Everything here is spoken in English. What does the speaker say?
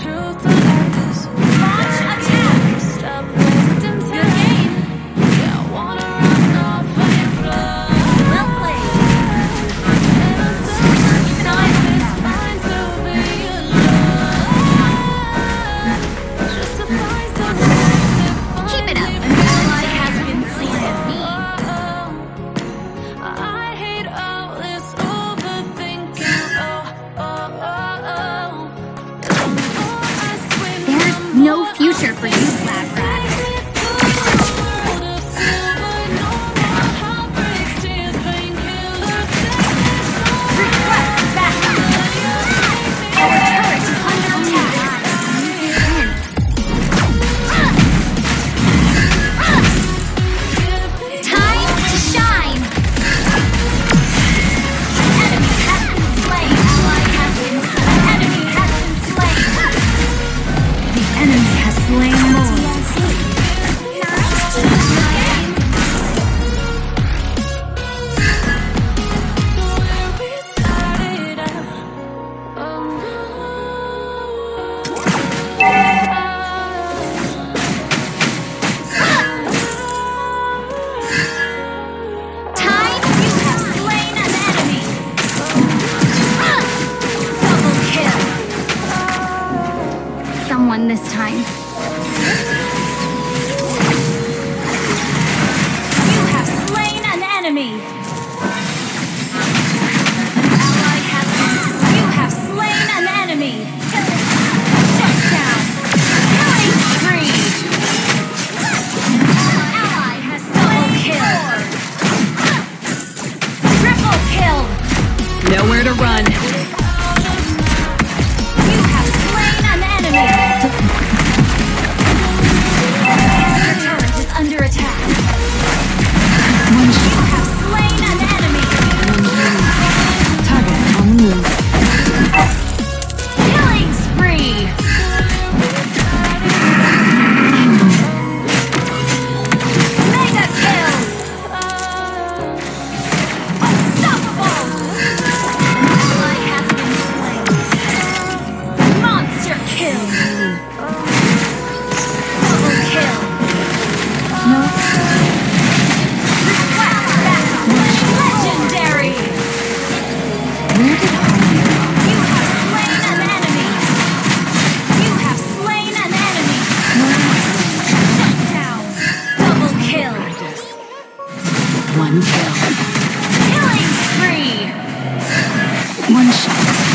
No future for you, lab rat. Request backup. Our turret is under attack. Time to shine. Enemy has been slain. Ally has been slain. Enemy has been slain. The enemy has slain more. Time, you have slain an enemy. Double kill. Someone this time. You have slain an enemy. Ally has been. You have slain an enemy. Shut down. Killing spree. Ally has double kill. Triple kill. Nowhere to run. You have slain an enemy. Your turret is under attack. You have slain an enemy. Target on the move. Killing spree. Mega kill. Unstoppable. An ally has been slain. Monster kill. Double kill. Request backup. Legendary. Where did Harmony go? You have slain an enemy. You have slain an enemy. Shut down. Double kill. One kill. Killing spree. One shot.